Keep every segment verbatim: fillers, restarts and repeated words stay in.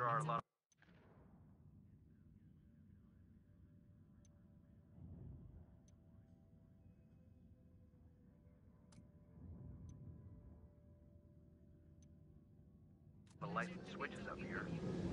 There are a lot of the lights and switches up here.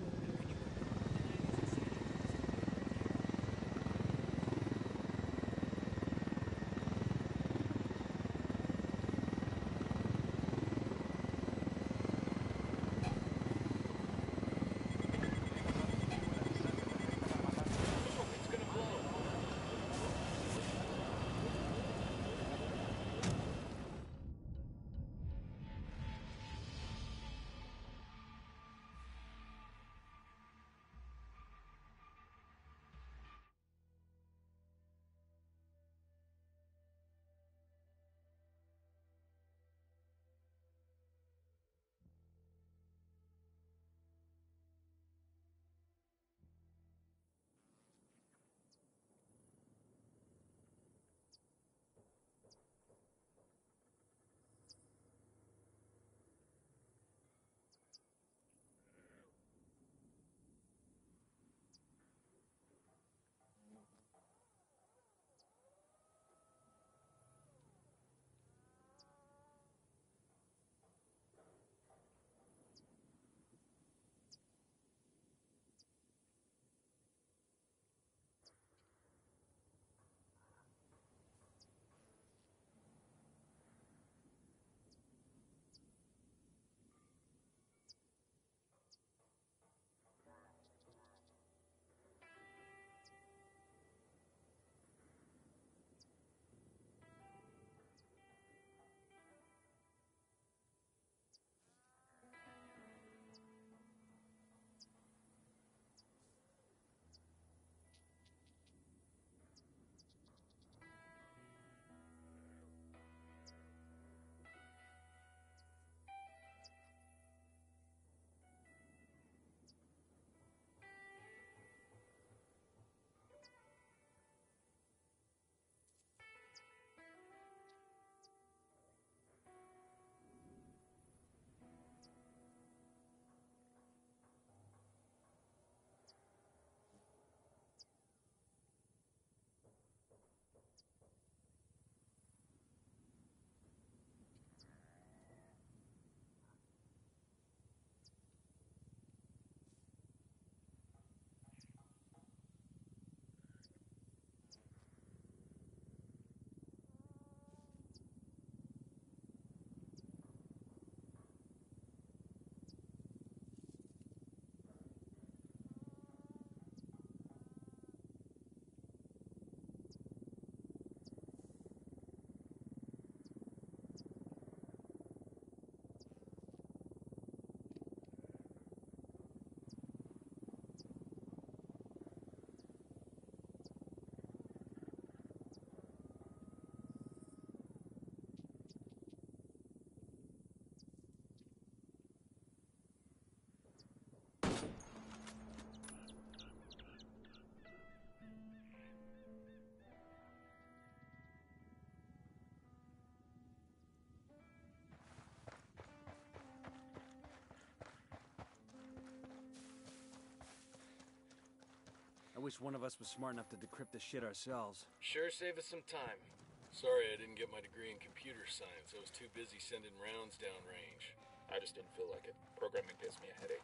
I wish one of us was smart enough to decrypt this shit ourselves. Sure save us some time. Sorry I didn't get my degree in computer science. I was too busy sending rounds downrange. I just didn't feel like it. Programming gives me a headache.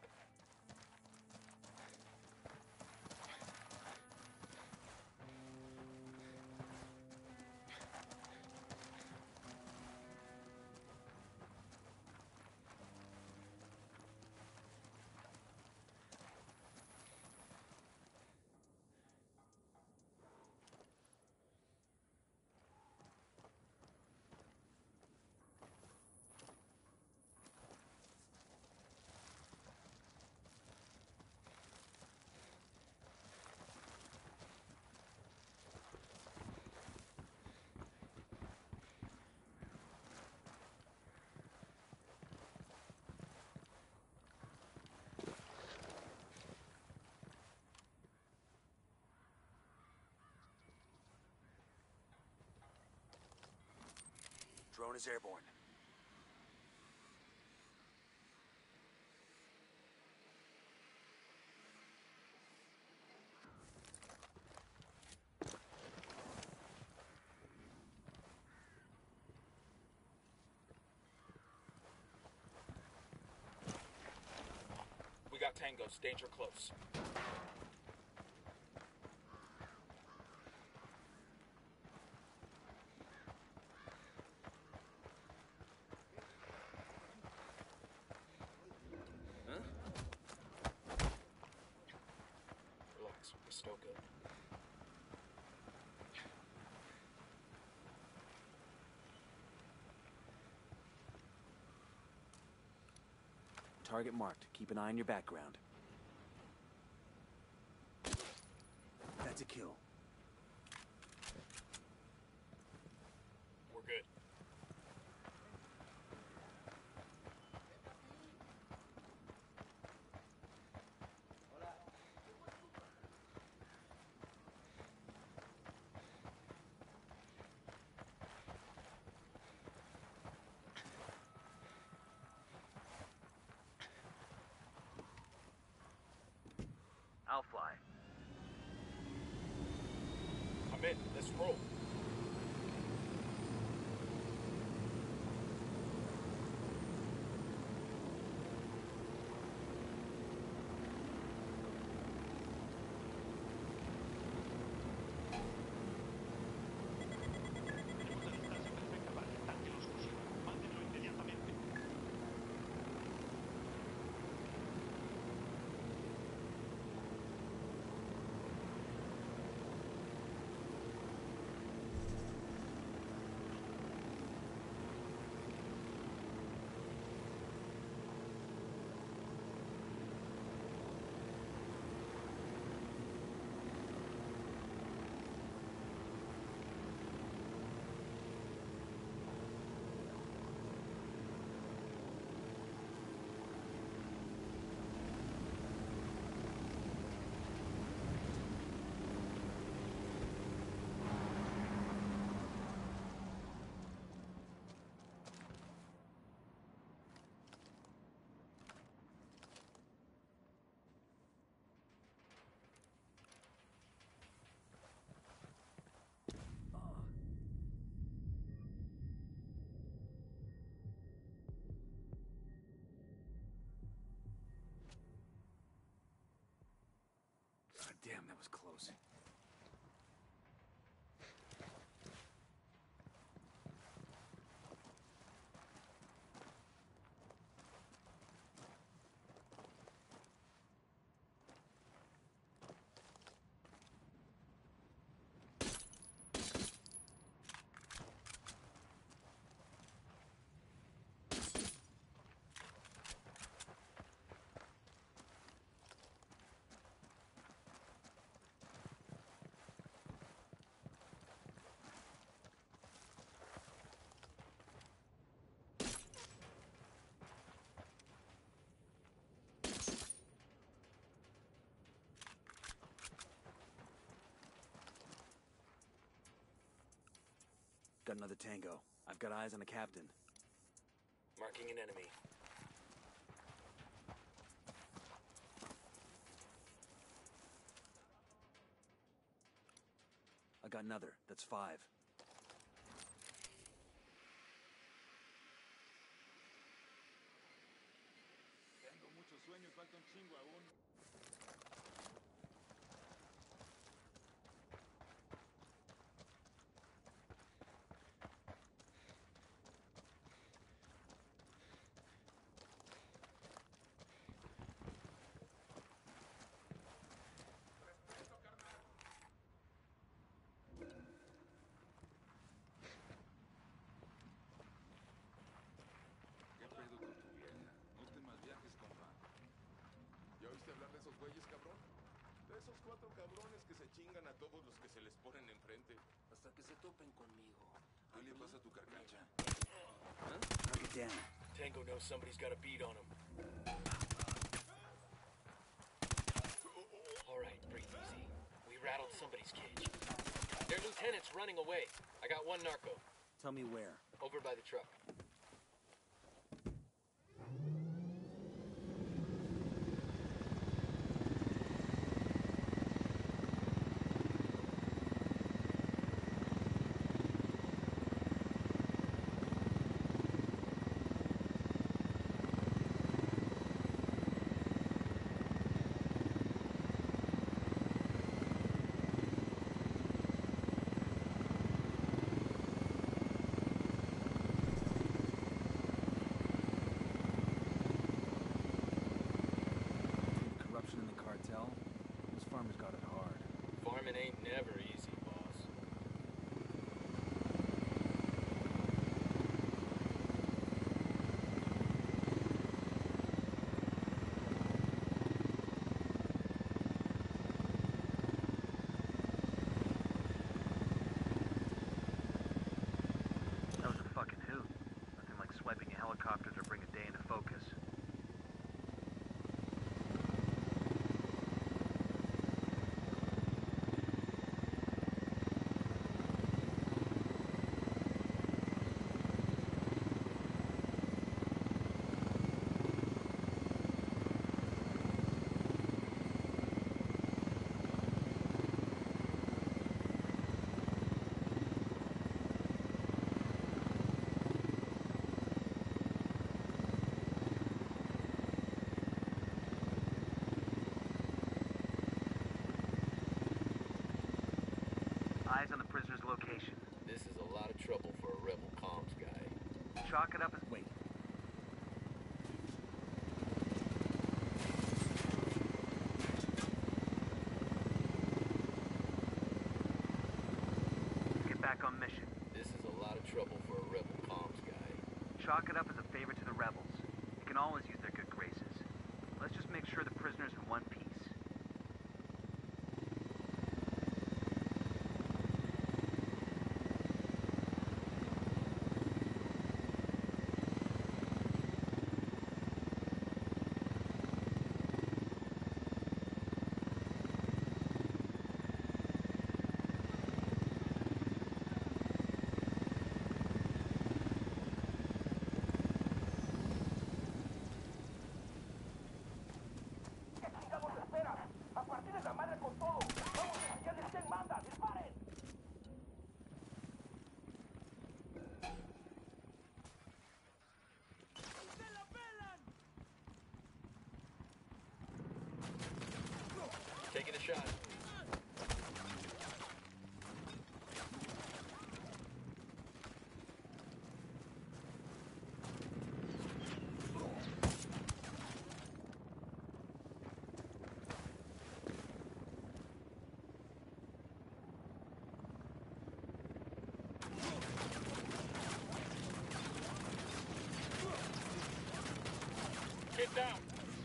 Drone is airborne. Tangos, danger close. Relax, we're still good. Target marked. Keep an eye on your background. That's a kill. We're good. I'll fly. I'm in. Let's roll. God damn, that was close. Got another tango. I've got eyes on the captain. Marking an enemy. I got another. That's five. Tengo mucho sueño y falta un chingo aún. ¿Qué pedo con tu vieja? No te más viajes, compa. ¿Ya oíste hablar de esos güeyes, cabrón? De esos cuatro cabrones que se chingan a todos los que se les ponen enfrente. Hasta que se topen conmigo. ¿Qué le pasa a tu carcacha? Knock it down. Tango knows somebody's got a beat on him. All right, breathe easy. We rattled somebody's cage. Their lieutenant's running away. I got one narco. Tell me where. Over by the truck. sideswiping a helicopter to bring a day into focus. Eyes on the prisoner's location. This is a lot of trouble for a rebel comms guy. Chalk it up as... Wait. Get back on mission. This is a lot of trouble for a rebel comms guy. Chalk it up as a favor to the rebels. You can always use their good graces. Let's just make sure the prisoner's in one piece. Taking a shot. Get down.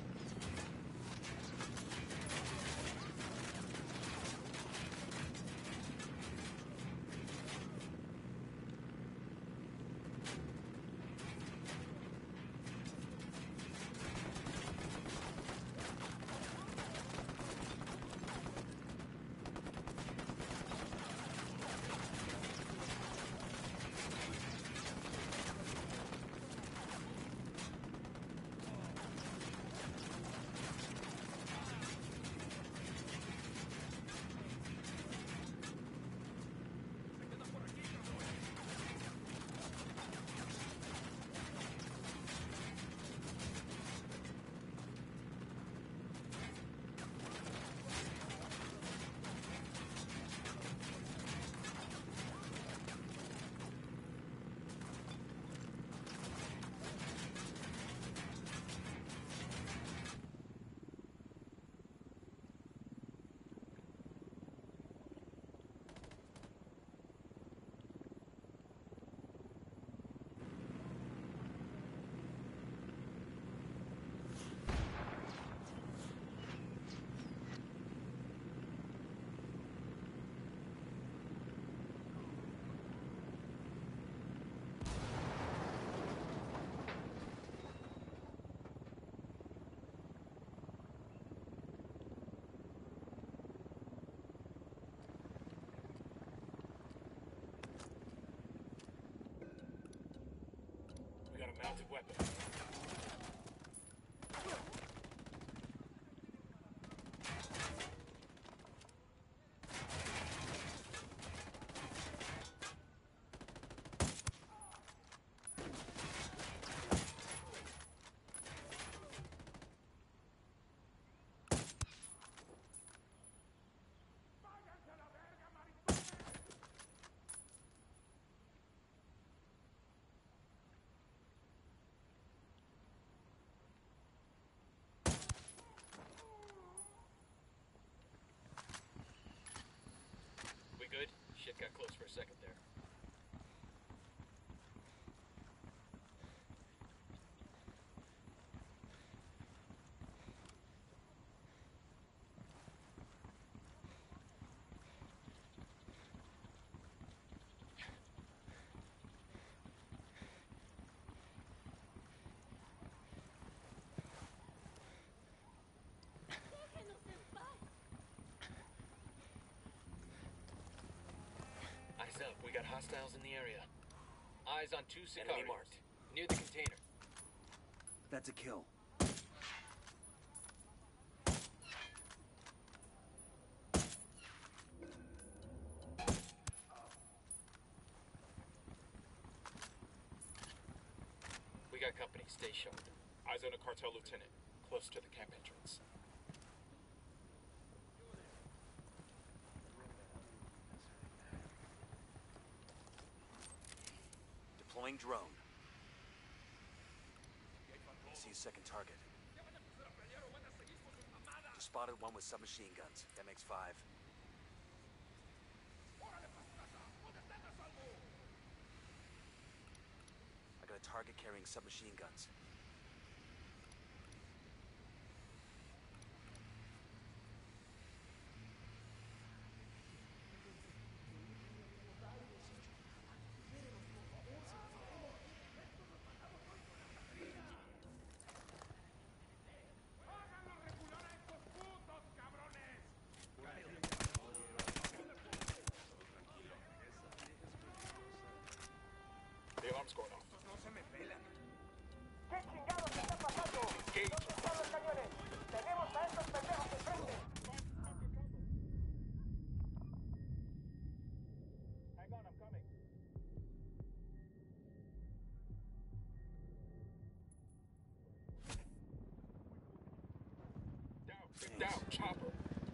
We got a mounted weapon. We good? Shit got close for a second there. We got hostiles in the area. Eyes on two Sicarios. Enemy marked. Near the container. That's a kill. We got company. Stay sharp. Eyes on a cartel lieutenant, close to the camp entrance. Deploying drone. See a second target. Just spotted one with submachine guns. That makes five. I got a target carrying submachine guns. The alarm's going off. ¿Qué chingados está pasando? ¿Dónde están los cañones? ¡Tenemos a estos pendejos enfrente! Hang on, I'm coming. Down, big down, chopper.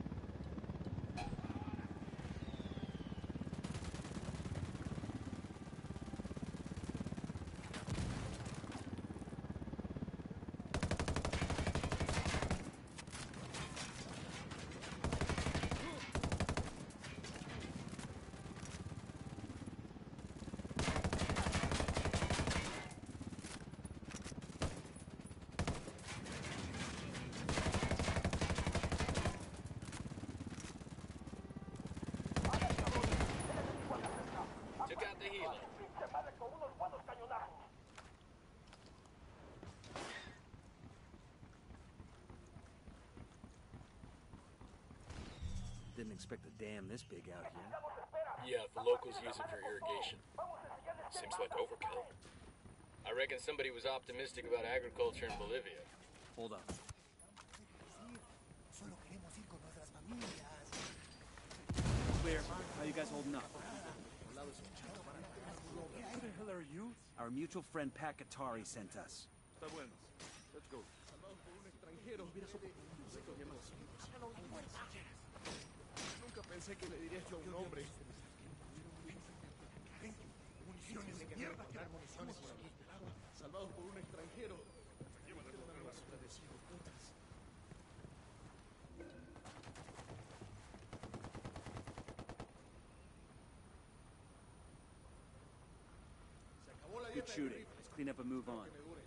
Took out the helo. ¡Se madre con unos buenos cañonazos! Didn't expect a dam this big out here. Yeah, the locals use it for irrigation. Seems like overkill. I reckon somebody was optimistic about agriculture in Bolivia. Hold on. Clear. How you guys holding up? Who the hell are you? Our mutual friend Pat Katari sent us. Está bueno. Let's go. Nunca pensé que le diría esto a un hombre. Municiones de mierda. Municiones por aquí. Salvados por un extranjero. Se acabó la Good dieta de shooting. rifle. Let's clean up and move on. Que me dure.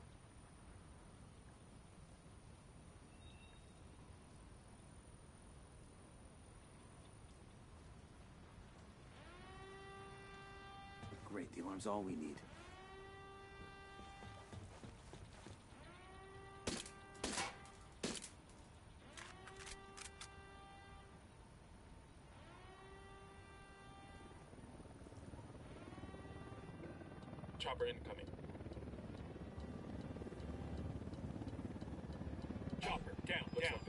Great, the alarm's all we need. Chopper incoming. Chopper, down. Looks like